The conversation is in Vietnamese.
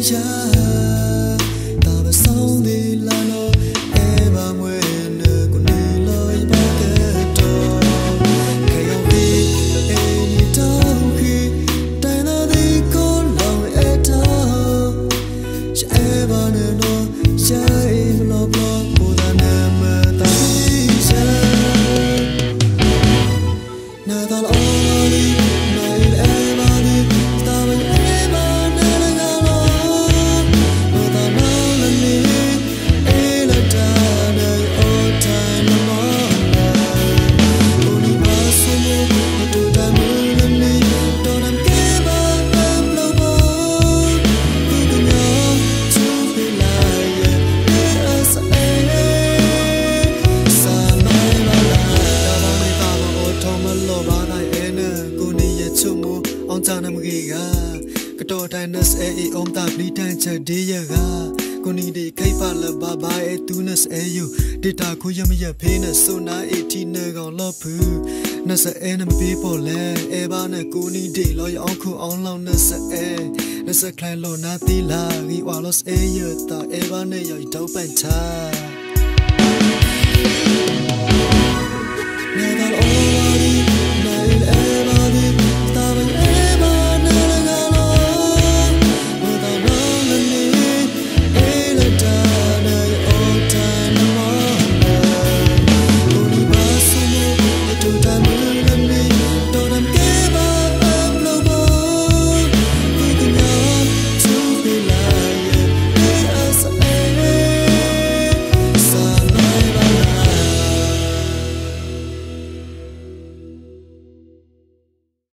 Om ta bli tan cha de ya ga kuni de khai pa la ba ba e tu na se you data khu yam ya phe na so na e ti na gaung lo phu na se e na pe po le e ba na kuni de lo ya ong khu ong long na se khai lo na ti la ri wa lo se ya ta e ba na ya dau pan cha